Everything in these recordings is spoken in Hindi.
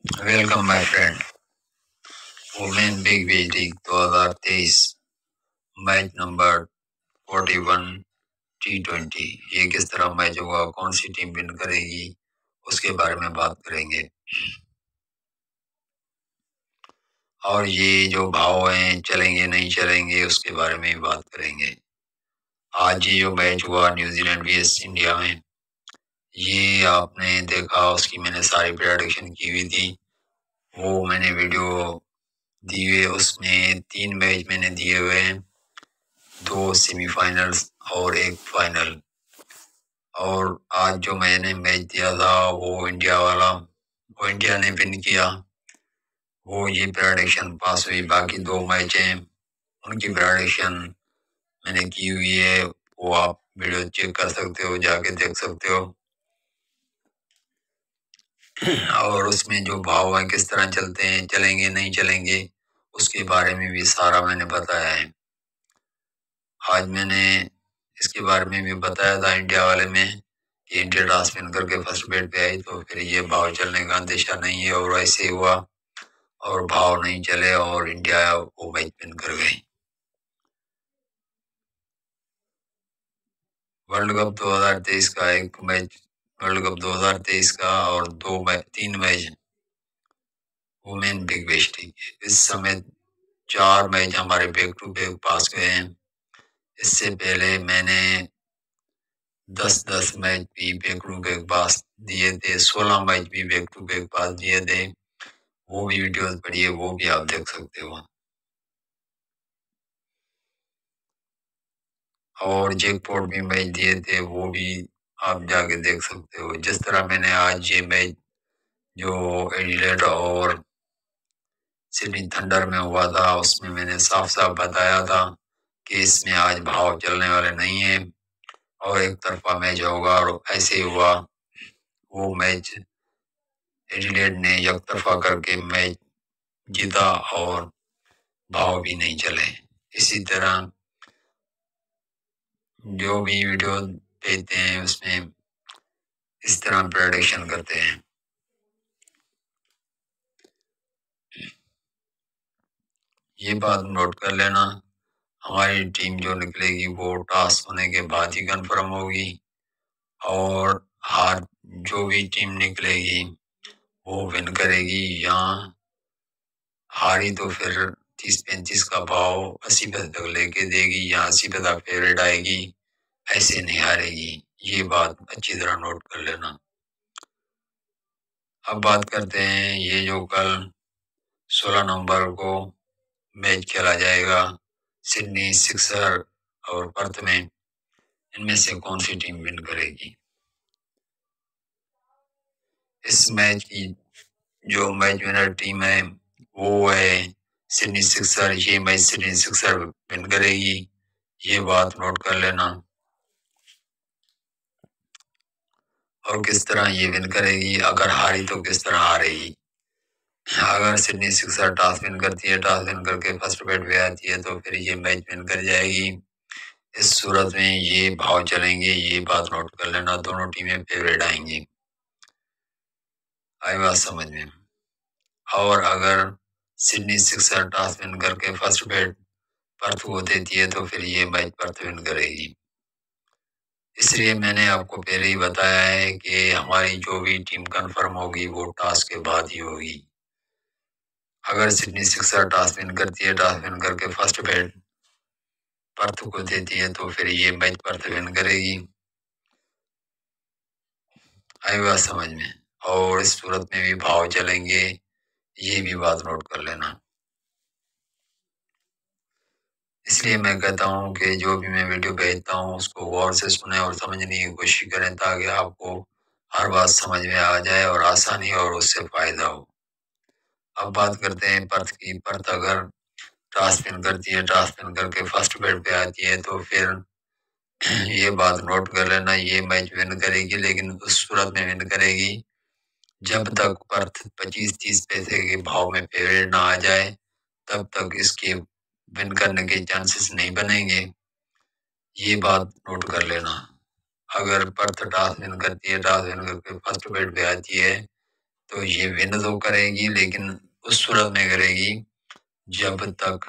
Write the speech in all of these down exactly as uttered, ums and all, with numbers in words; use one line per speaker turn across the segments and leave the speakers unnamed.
Welcome my friend. Women big bash league दो हज़ार तेईस मैच नंबर इकतालीस टी ट्वेंटी। ये किस तरह मैच होगा, कौन सी टीम विन करेगी, उसके बारे में बात करेंगे। और ये जो भाव हैं चलेंगे नहीं चलेंगे उसके बारे में भी बात करेंगे। आज ये जो मैच हुआ न्यूजीलैंड वर्सेस इंडिया में, ये आपने देखा, उसकी मैंने सारी प्रेडिक्शन की हुई थी। वो मैंने वीडियो दी हुई, उसमें तीन मैच मैंने दिए हुए हैं, दो सेमीफाइनल्स और एक फाइनल। और आज जो मैंने मैच दिया था वो इंडिया वाला, वो इंडिया ने विन किया, वो ये प्रेडिक्शन पास हुई। बाकी दो मैच हैं उनकी प्रेडिक्शन मैंने की हुई है, वो आप वीडियो चेक कर सकते हो, जाके देख सकते हो। और उसमें जो भाव है किस तरह चलते हैं, चलेंगे नहीं चलेंगे, उसके बारे में भी सारा मैंने बताया है। आज मैंने इसके बारे में भी बताया था इंडिया वाले में कि इंडिया टॉस विन करके फर्स्ट बैट पे आई, तो फिर ये भाव चलने का अंदेशा नहीं है, और ऐसे हुआ और भाव नहीं चले और इंडिया वो मैच विन कर गई। वर्ल्ड कप दो हज़ार तेईस का एक मैच, वर्ल्ड कप दो हज़ार तेईस का, और दो मैच, तीन match women big bash league. इस समय चार मैच हमारे बैक टू बैक पास गए हैं। इससे पहले मैंने दस दस मैच भी बैक टू बैक पास दिए थे, सोलह मैच भी बैक टू बैक पास दिए थे। वो भी वीडियोस पढ़िए, वो भी आप देख सकते हो। और जैकपॉट भी मैच दिए थे, वो भी आप जाके देख सकते हो। जिस तरह मैंने आज ये मैच जो एडिलेड और सिडनी थंडर में हुआ था, उसमें मैंने साफ साफ बताया था कि इसमें आज भाव चलने वाले नहीं है और एक तरफा मैच होगा, और ऐसे ही हुआ। वो मैच एडिलेड ने एक तरफा करके मैच जीता और भाव भी नहीं चले। इसी तरह जो भी वीडियो देते हैं उसमें इस तरह प्रेडिक्शन करते हैं। ये बात नोट कर लेना, हमारी टीम जो निकलेगी वो टॉस होने के बाद ही कंफर्म होगी, और हार जो भी टीम निकलेगी वो विन करेगी। यहाँ हारी तो फिर तीस पैंतीस का भाव अस्सी पैसे तक लेके देगी, यहाँ अस्सी पैसा फेवरेट आएगी, ऐसे नहीं हारेगी। ये बात अच्छी तरह नोट कर लेना। अब बात करते हैं, ये जो कल सोलह नवंबर को मैच खेला जाएगा सिडनी सिक्सर और पर्थ में, इनमें से कौन सी टीम विन करेगी। इस मैच की जो मैच विनर टीम है वो है सिडनी सिक्सर। ये मैच सिडनी सिक्सर विन करेगी, ये बात नोट कर लेना। और किस तरह ये विन करेगी, अगर हारी तो किस तरह हारेगी। अगर सिडनी सिक्सर टॉस विन करती है, टॉस विन करके फर्स्ट बैट पे आती है, तो फिर ये मैच विन कर जाएगी। इस सूरत में ये भाव चलेंगे, ये बात नोट कर लेना। दोनों टीमें फेवरेट आएंगी, आई बात समझ में। और अगर सिडनी सिक्सर टॉस विन करके फर्स्ट बैट पर्थ को देती है, तो फिर ये मैच पर्थ विन करेगी। इसलिए मैंने आपको पहले ही बताया है कि हमारी जो भी टीम कंफर्म होगी वो टॉस के बाद ही होगी। अगर सिडनी सिक्सर टॉस विन करती है, टॉस विन करके फर्स्ट बैट पर्थ को देती है, तो फिर ये मैच पर्थ विन करेगी, आई बात समझ में। और इस सूरत में भी भाव चलेंगे, ये भी बात नोट कर लेना। इसलिए मैं कहता हूँ कि जो भी मैं वीडियो भेजता हूँ उसको गौर से सुने और समझने की कोशिश करें, ताकि आपको हर बात समझ में आ जाए और आसानी और उससे फायदा हो। अब बात करते हैं पर्थ की। पर्थ अगर टॉस विन करती है, टॉस विन करके फर्स्ट बैट पे आती है, तो फिर ये बात नोट कर लेना, ये मैच विन करेगी, लेकिन उस सूरत में विन करेगी जब तक पर्थ पच्चीस तीस पैसे के भाव में फेवरेट ना आ जाए, तब तक इसके विन करने के चांसेस नहीं बनेंगे। ये बात नोट कर लेना। अगर पर्थ टॉस विन करती है, टॉस विन करके फर्स्ट बैट पे आती है, तो ये विन तो करेगी, लेकिन उस सूरत में करेगी जब तक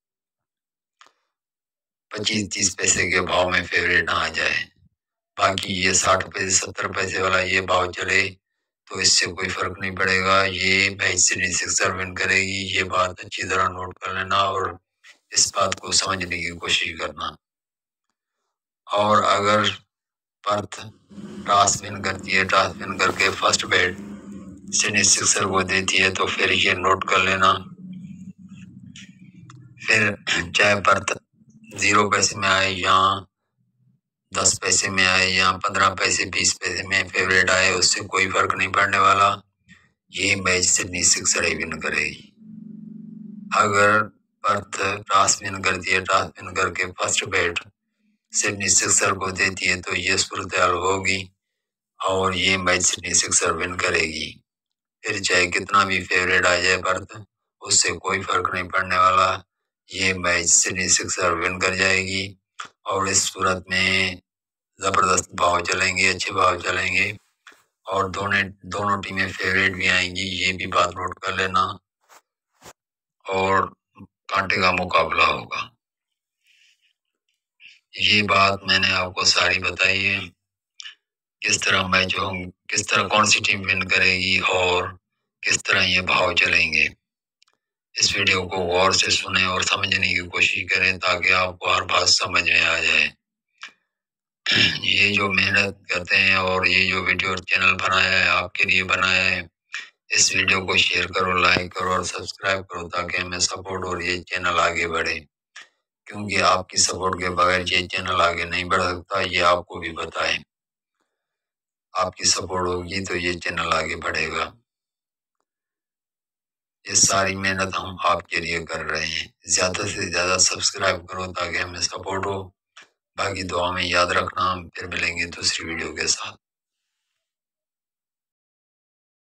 पच्चीस तीस पैसे के भाव में फेवरेट ना आ जाए। बाकी ये साठ पैसे सत्तर पैसे वाला ये भाव चले तो इससे कोई फर्क नहीं पड़ेगा। ये मैच सिडनी सिक्सर विन करेगी, ये बात अच्छी तरह नोट कर लेना और इस बात को समझने की कोशिश करना। और अगर पर्थ टॉस विन करती है, टॉस विन करके फर्स्ट बैट सिडनी सिक्सर को देती है, तो फिर ये नोट कर लेना। फिर चाहे पर्थ जीरो पैसे में आए या दस पैसे में आए या पंद्रह पैसे बीस पैसे में फेवरेट आए, उससे कोई फर्क नहीं पड़ने वाला। ये मैच सिडनी सिक्सर ही विन करेगी। अगर पर्थ टॉस विन करती है, टॉस विन करके फर्स्ट बैट सिडनी सिक्सर को देती है, तो ये सूरत हाल होगी और ये मैच सिडनी सिक्सर विन करेगी। फिर चाहे कितना भी फेवरेट आ जाए पर्थ, उससे कोई फर्क नहीं पड़ने वाला। ये मैच सिडनी सिक्सर विन कर जाएगी और इस सूरत में जबरदस्त भाव चलेंगे, अच्छे भाव चलेंगे और दोनों दोनों टीमें फेवरेट भी आएंगी, ये भी बात नोट कर लेना। और कांटे का मुकाबला होगा। ये बात मैंने आपको सारी बताई है, किस तरह मैच हो, किस तरह कौन सी टीम विन करेगी और किस तरह ये भाव चलेंगे। इस वीडियो को गौर से सुने और समझने की कोशिश करें ताकि आपको हर बात समझ में आ जाए। ये जो मेहनत करते हैं और ये जो वीडियो चैनल बनाया है, आपके लिए बनाया है, इस वीडियो को शेयर करो, लाइक करो और सब्सक्राइब करो ताकि हमें सपोर्ट और ये चैनल आगे बढ़े। क्योंकि आपकी सपोर्ट के बगैर ये चैनल आगे नहीं बढ़ सकता, ये आपको भी बताएं। आपकी सपोर्ट होगी तो ये चैनल आगे बढ़ेगा। ये सारी मेहनत हम आपके लिए कर रहे हैं। ज्यादा से ज्यादा सब्सक्राइब करो ताकि हमें सपोर्ट हो। बाकी दुआ में याद रखना, फिर मिलेंगे दूसरी वीडियो के साथ।